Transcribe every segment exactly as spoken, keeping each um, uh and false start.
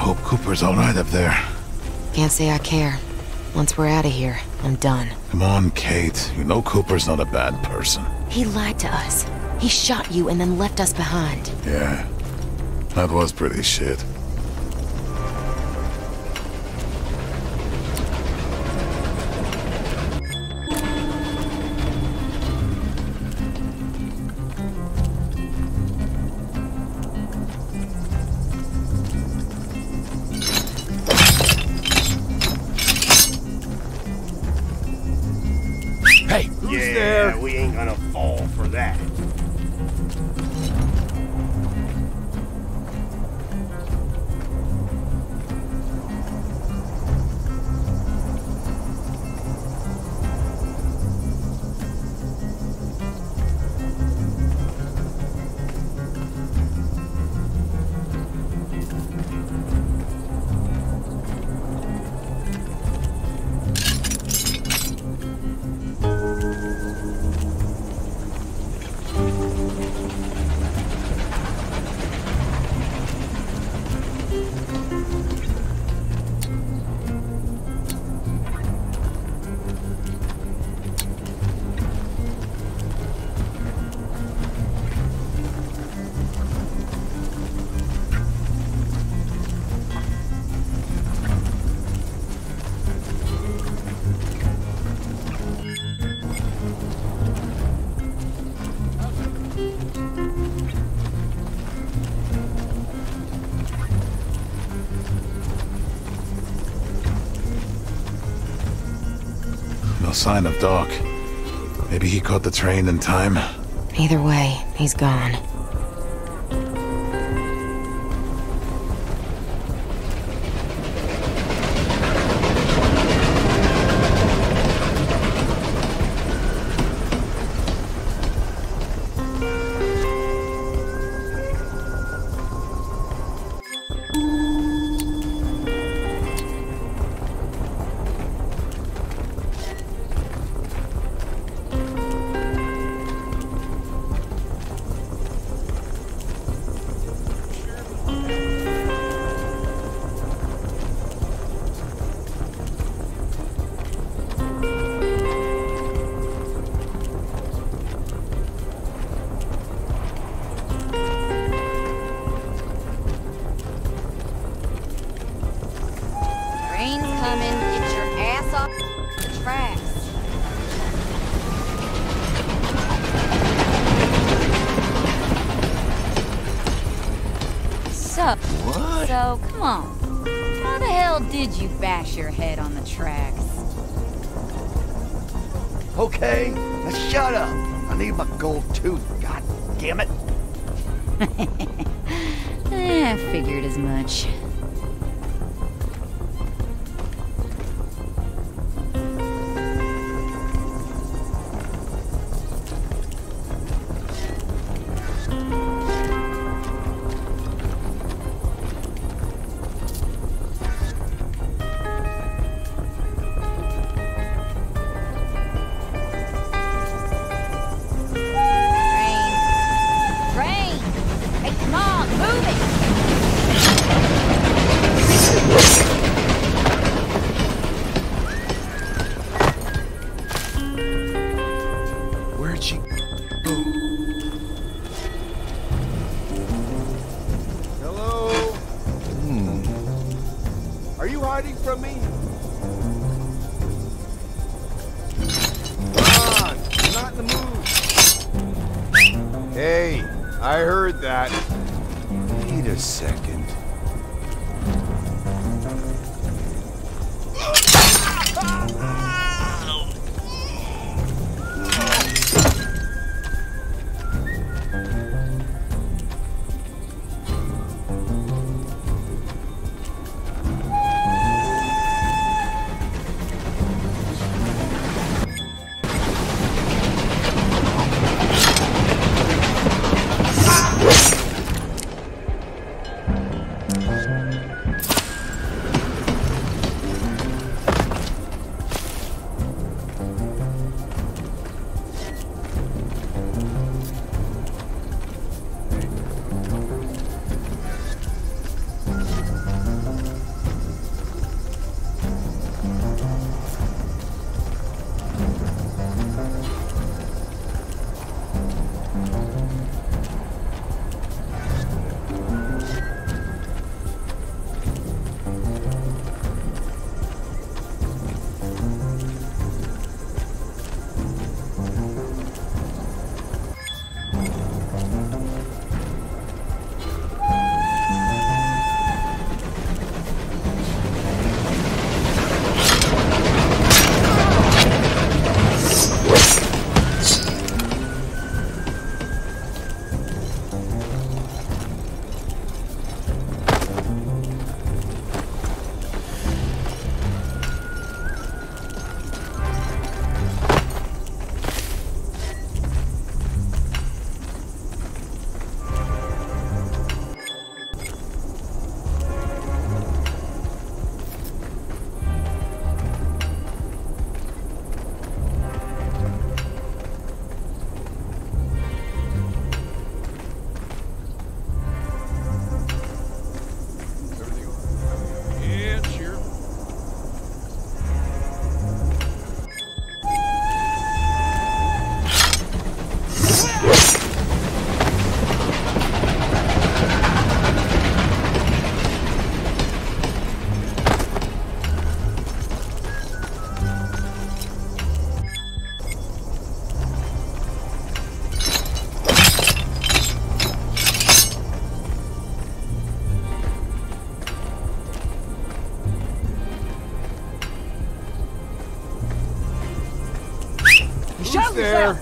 hope Cooper's all right up there. Can't say I care. Once we're out of here, I'm done. Come on, Kate. You know Cooper's not a bad person. He lied to us. He shot you and then left us behind. Yeah. That was pretty shit. Hey, who's yeah, there? We ain't gonna fall for that. No sign of Doc. Maybe he caught the train in time. Either way, he's gone. What? So, come on. How the hell did you bash your head on the tracks? Okay, now shut up. I need my gold tooth, god damn it. eh, figured as much. Help there.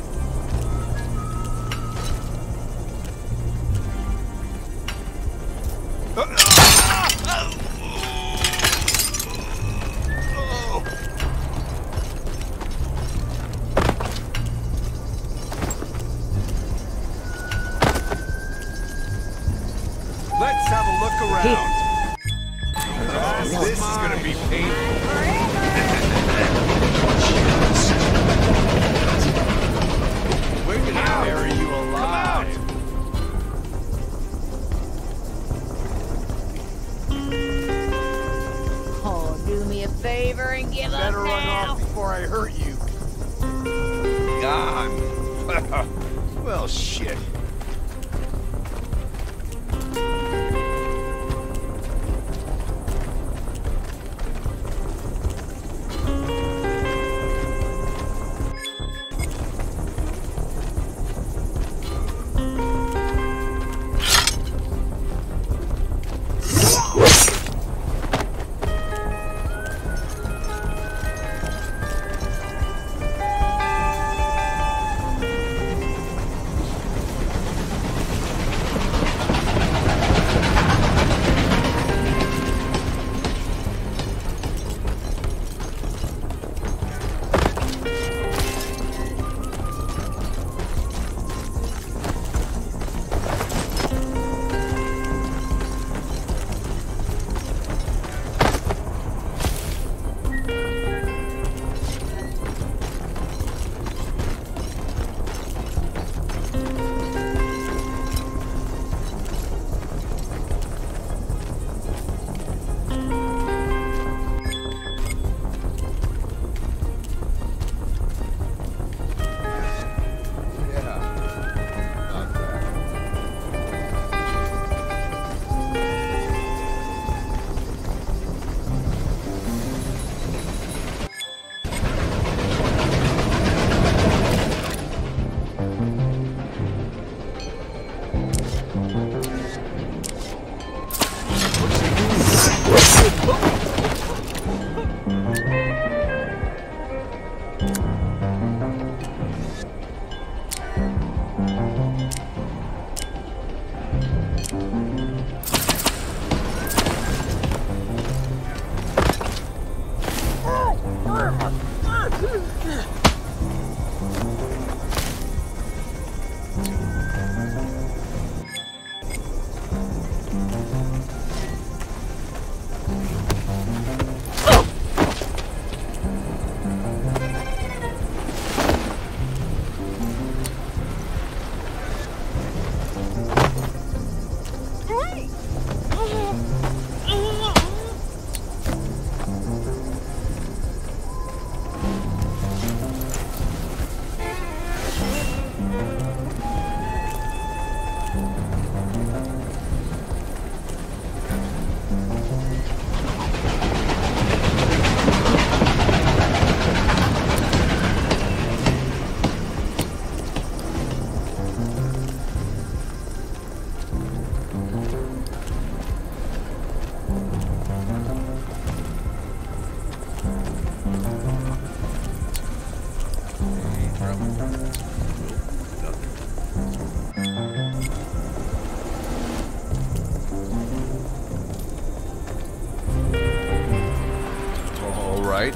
Let's have a look around. Oh, this is gonna be painful. We're gonna bury you alive. Oh, do me a favor and give up Better run now. off before I hurt you. Gone. Well, shit. Right.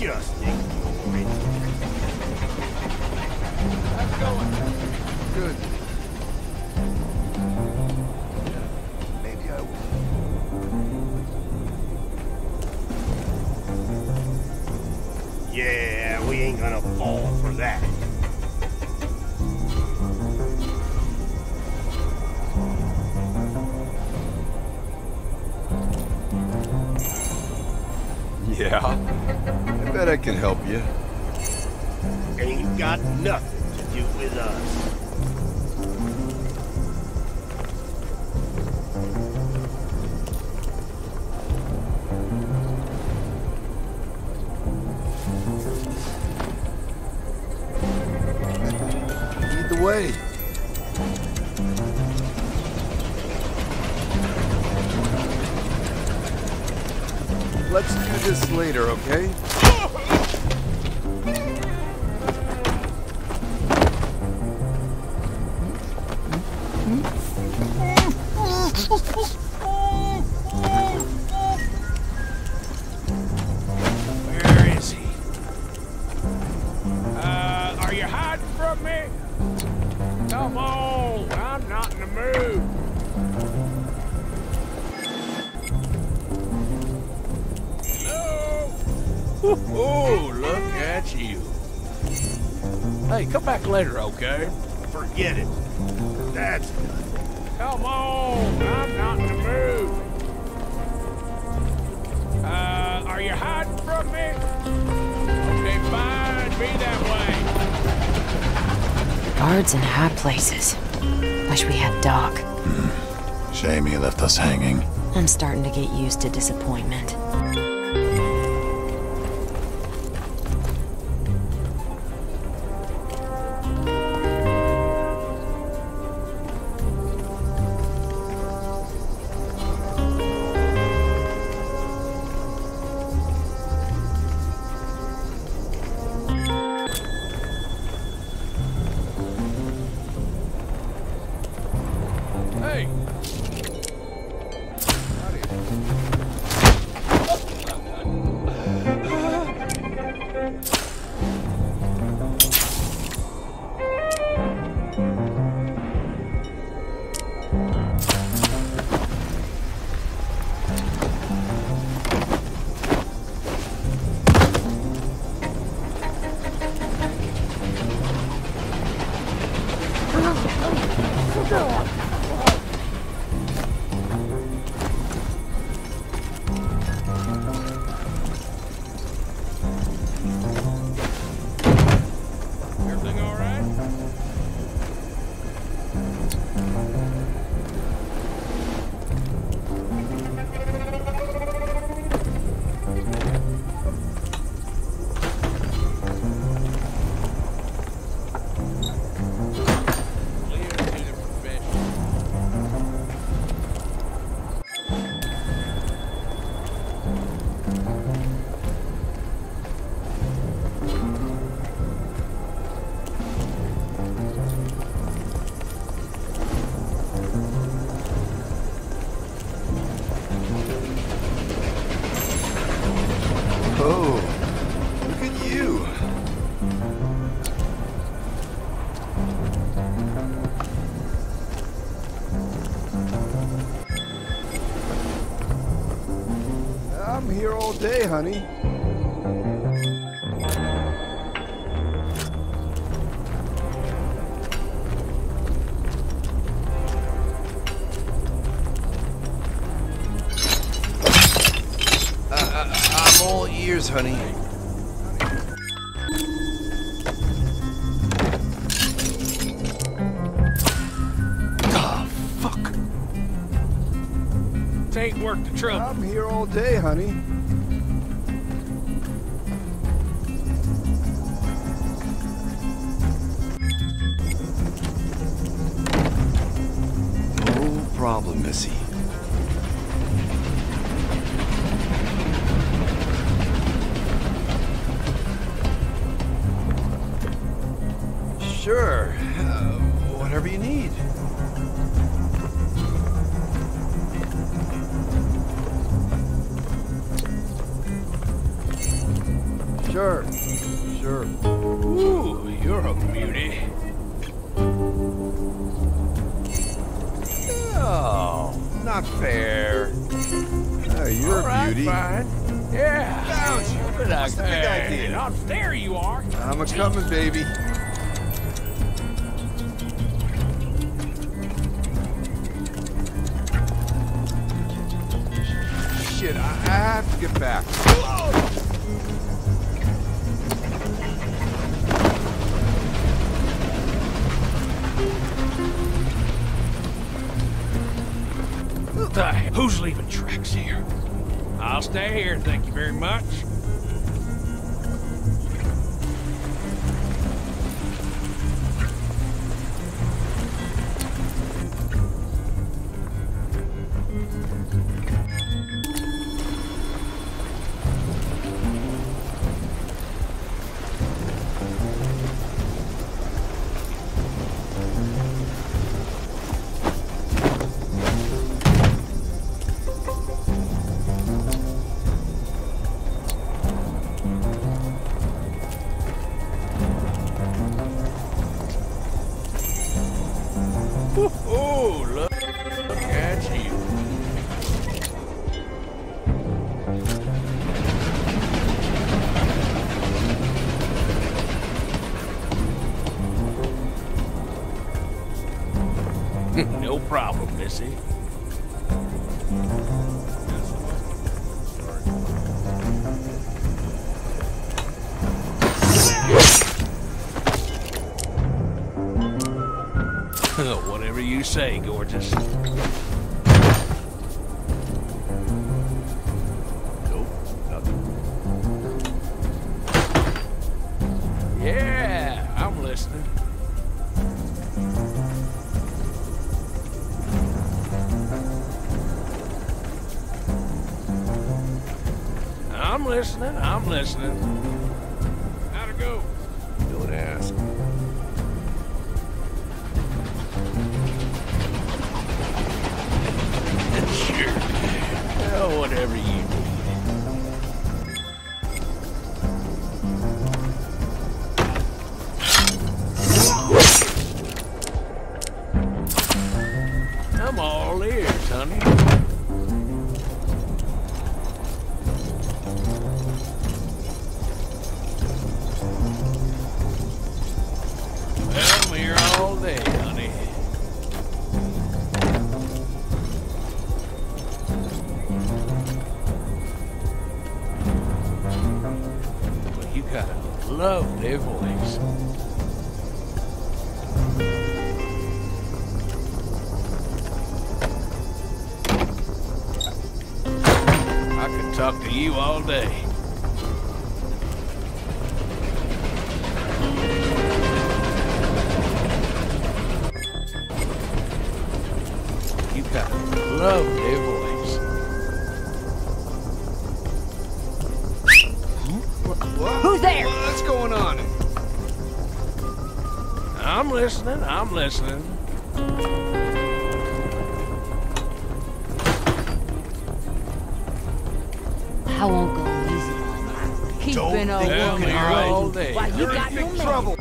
Just ignore it. How's it going? Good. Maybe I will. Yeah, we ain't gonna fall for that. Yeah, I bet I can help you. Ain't got nothing to do with us. Lead the way. Let's do this later, okay? Where is he? Uh, are you hiding from me? Come on, I'm not in the mood. Oh, look at you. Hey, come back later, okay? Forget it. That's done. Come on, I'm not in the mood. Uh, are you hiding from me? Okay, fine, be that way. Guards in high places. Wish we had Doc. Shame he left us hanging. I'm starting to get used to disappointment. Hey. Everything all right? Clear to the profession. Oh, look at you. I'm here all day, honey. Uh, uh, I'm all ears, honey. Ah, fuck. It ain't worth the trouble. I'm here all day, honey. No problem, Missy. Sure. Uh, whatever you need. Sure. Sure. Ooh, you're a beauty. Oh, not fair. Oh, you're All a right, beauty. fine. Yeah. Found you. Look at What's the big that. idea? Oh, there you are. I'm a coming, baby. Shit, I, I have to get back. Hey, who's leaving tracks here? I'll stay here, thank you very much. Oh, look, look at you. No problem, Missy. Whatever you say, gorgeous. Nope, nothing. Yeah, I'm listening. I'm listening, I'm listening. How'd it go? Don't ask. Sure. Oh, whatever you need. I'm all ears, honey. Well, I'm here all day, honey. Well, you got a lovely voice. I could talk to you all day. You got a lovely voice. Who's there? What's going on? I'm listening, I'm listening. I won't go easy on you. Keeping a Well, woman here all around. day. Why, you You're got in no big man. trouble.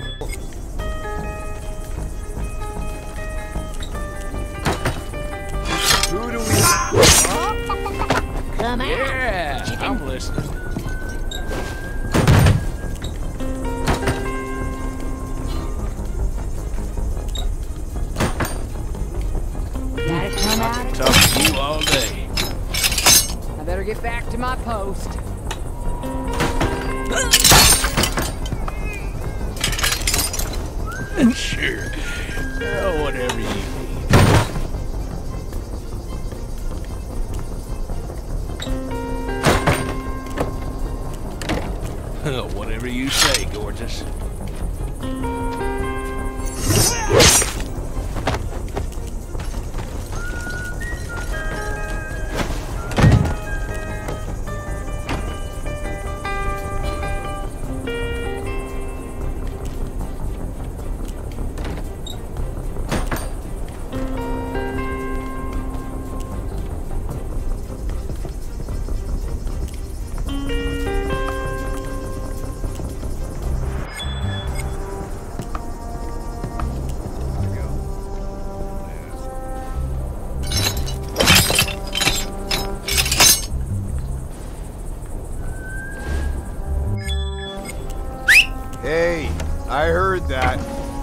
Who do we... Come out. Yeah, I'm listening. Gotta come I out. could talk to you all day. I better get back to my post. Sure. Oh, whatever you need. Whatever you say, gorgeous. Hey, I heard that.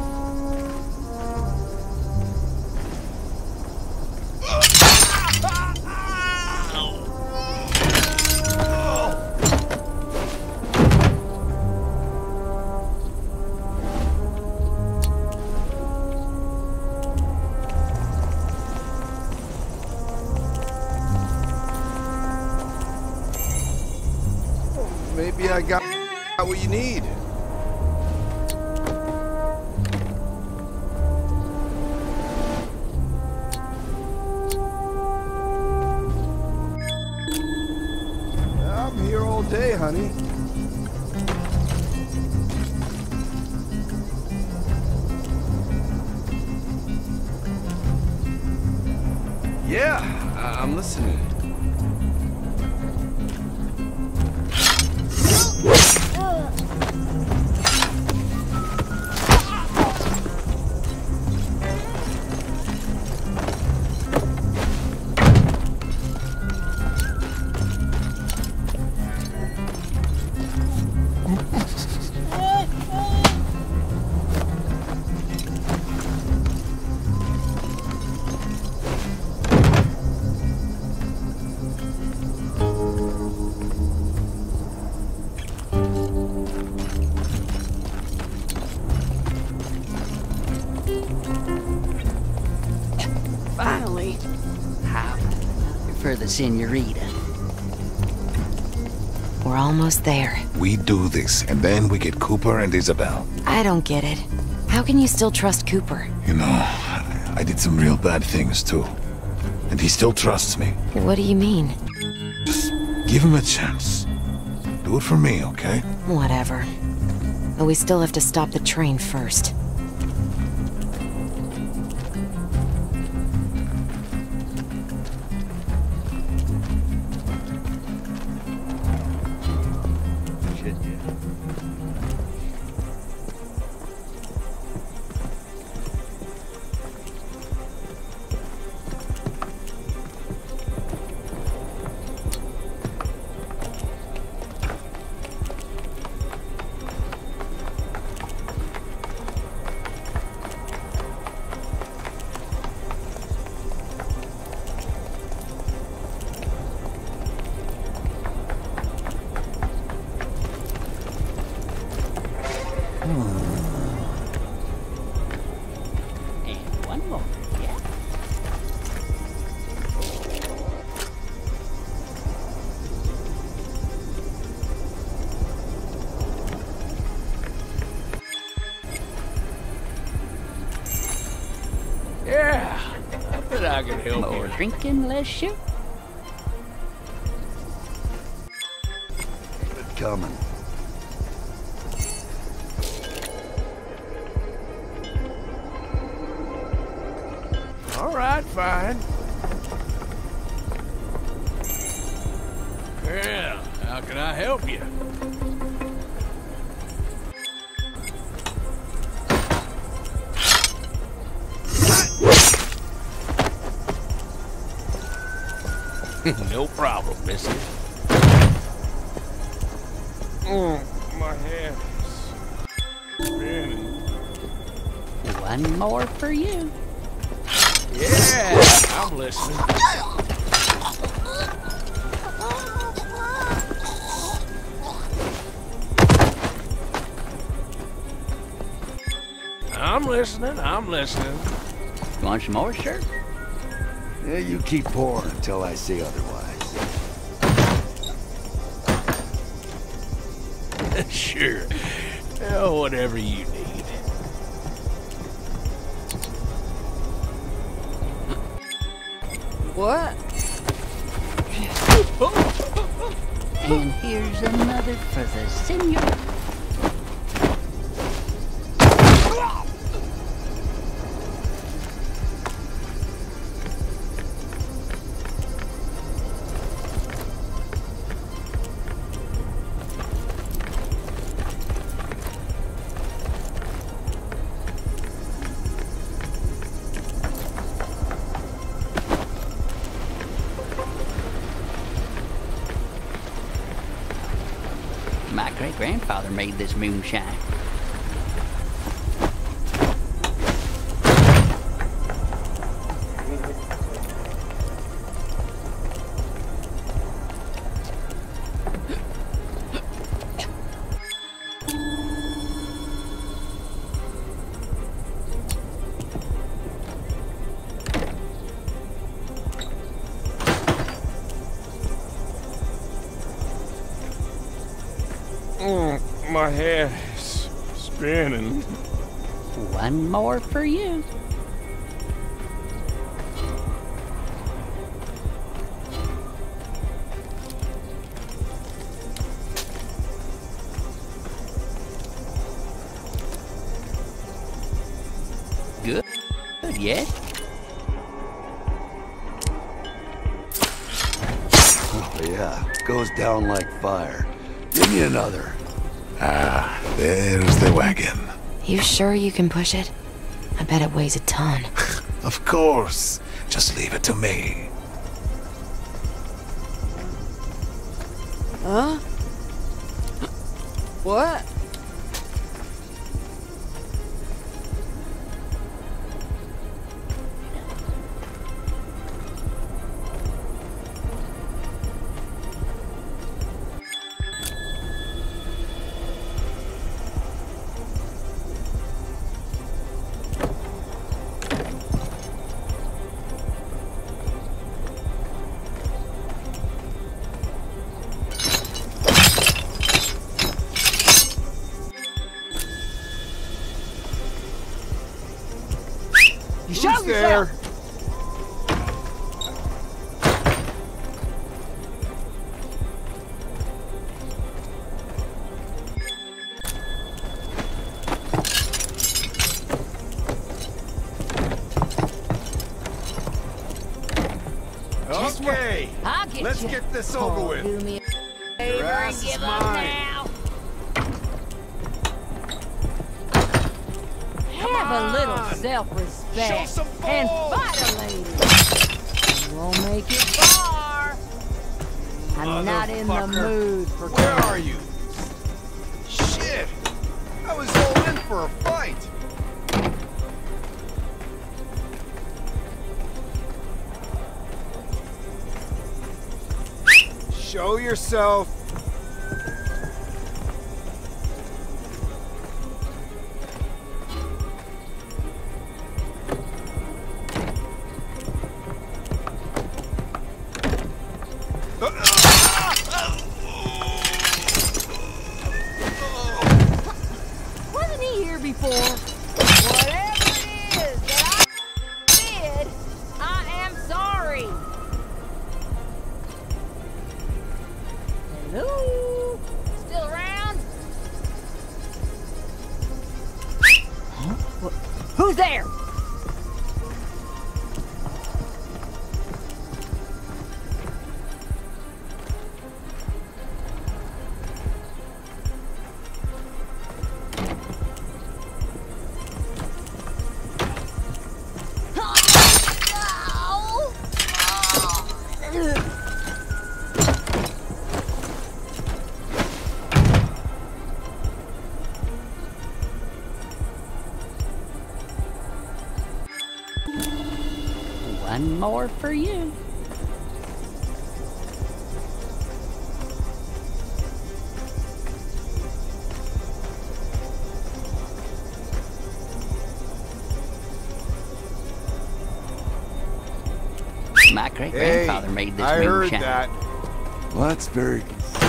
Maybe I got what you need. I'm here all day, honey. Yeah, I I'm listening. Finally. How for the senorita. We're almost there. We do this, and then we get Cooper and Isabelle. I don't get it. How can you still trust Cooper? You know, I did some real bad things too. And he still trusts me. What do you mean? Just give him a chance. Do it for me, okay? Whatever. But we still have to stop the train first. And one more, yeah. Yeah, I bet I can help More you. drinking, less shoot. Good coming. All right, fine. Well, how can I help you? No problem, mister. Oh, my hands. Really? One more for you. Yeah, I'm listening. I'm listening, I'm listening. Want some more, sir? Yeah, you keep pouring until I say otherwise. Sure. Oh, whatever you need. What? And here's another for the senior. My great-grandfather made this moonshine. Mm, my head is spinning. One more for you. Good. Good, yeah? Oh, yeah. Goes down like fire. Give me another. Ah, there's the wagon. You sure you can push it? I bet it weighs a ton. Of course. Just leave it to me. Huh? What? Who's there? Okay, I'll get let's you. get this over Oh, with. do me a Your favor ass and is give up mine. now. Have a little on. self-respect Show some and balls. fight a lady. You won't make it far. I'm not in the Motherfucker. mood for Where are you? Shit! I was all in for a fight. Show yourself. Wasn't he here before? Whatever it is that I did, I am sorry. Hello? Still around? Huh? Who's there? One more for you. My great grandfather Hey, made this I heard moonshine. that. Well, that's very...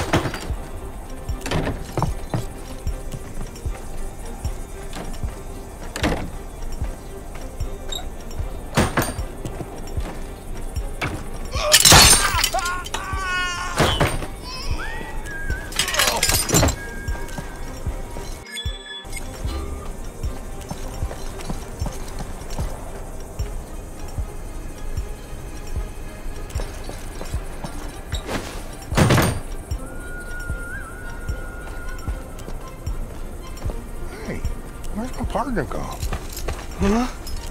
Hey, where's my partner go? Huh?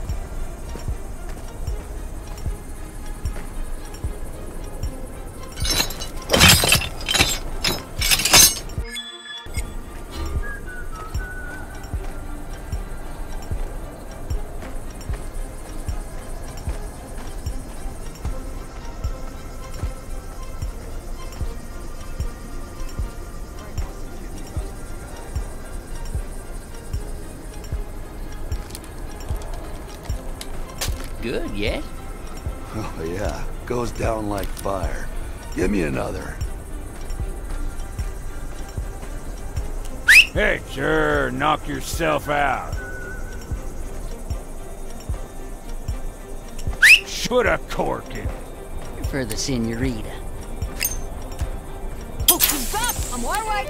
Good, yes? Oh, yeah. Goes down like fire. Give me another. Hector, knock yourself out. Put a cork in. For the senorita. Oh, he's up! I'm one way!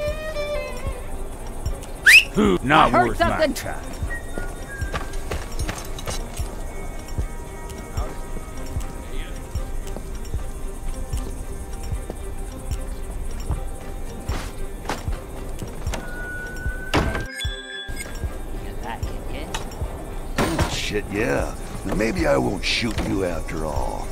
Who? Not I heard worth something. my time. Shit, yeah. Now maybe I won't shoot you after all.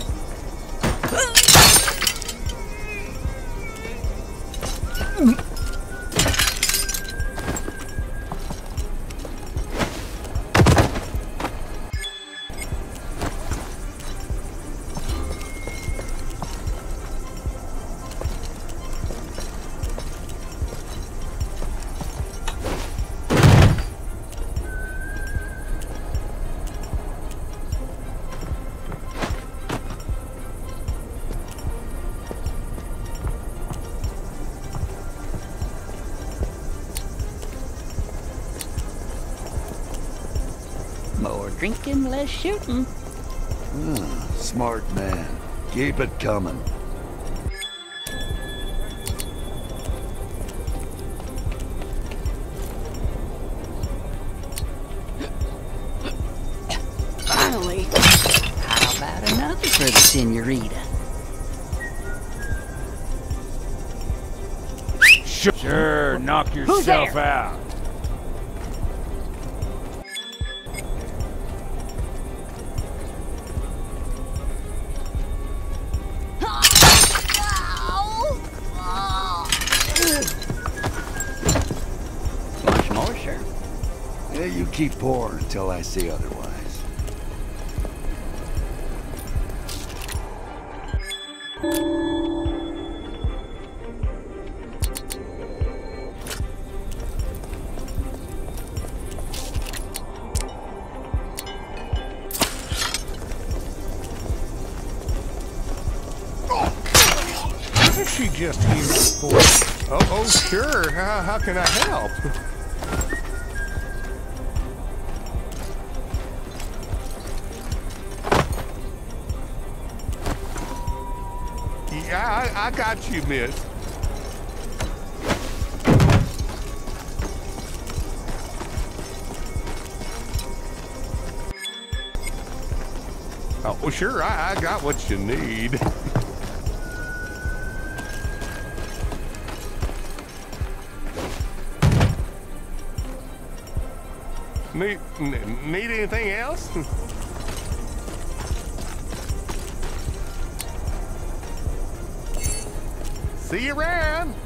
More drinking, less shooting. Ah, smart man. Keep it coming. Finally. How about another for the senorita? Sure, knock yourself out. Much more, sir. Yeah, you keep pouring until I say otherwise. Isn't she just here for? Oh, oh, sure. How, how can I help? Yeah, I, I got you, miss. Oh, well, sure. I, I got what you need. Need, need anything else? See you around.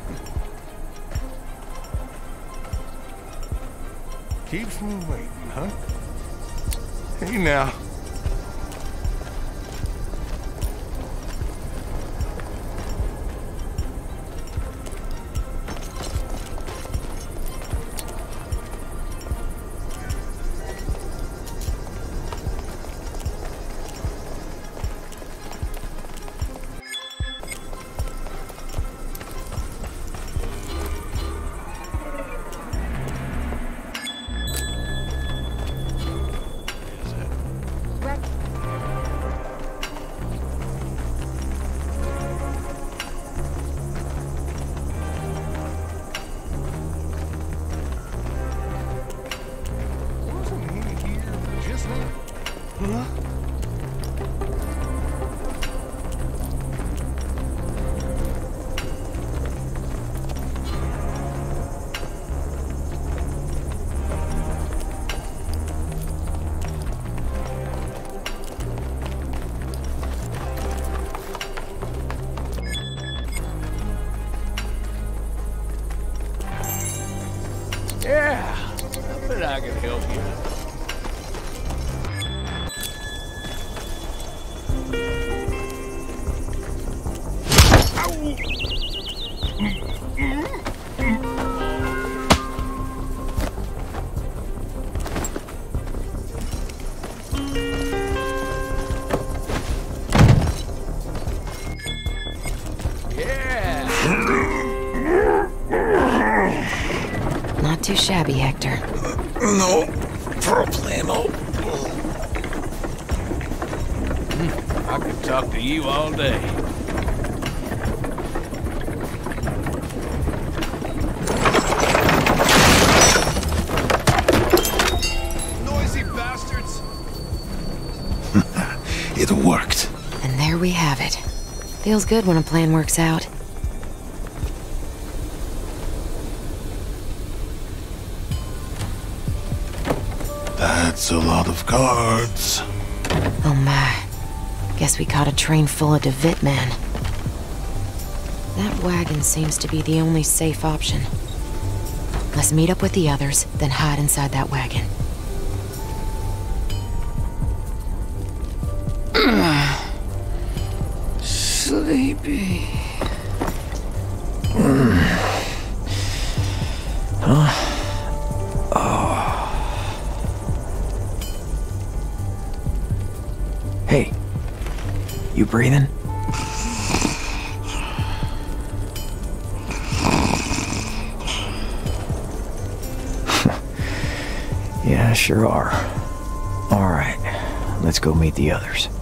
Keeps me waiting, huh? Hey now. Yeah, I bet I can help you. Not too shabby, Hector. No problemo. I could talk to you all day. Noisy bastards! It worked. And there we have it. Feels good when a plan works out. That's a lot of cards. Oh my. Guess we caught a train full of hitman. That wagon seems to be the only safe option. Let's meet up with the others, then hide inside that wagon. Sleepy. Mm. Huh? Oh. Hey, you breathing? Yeah, sure are. All right, let's go meet the others.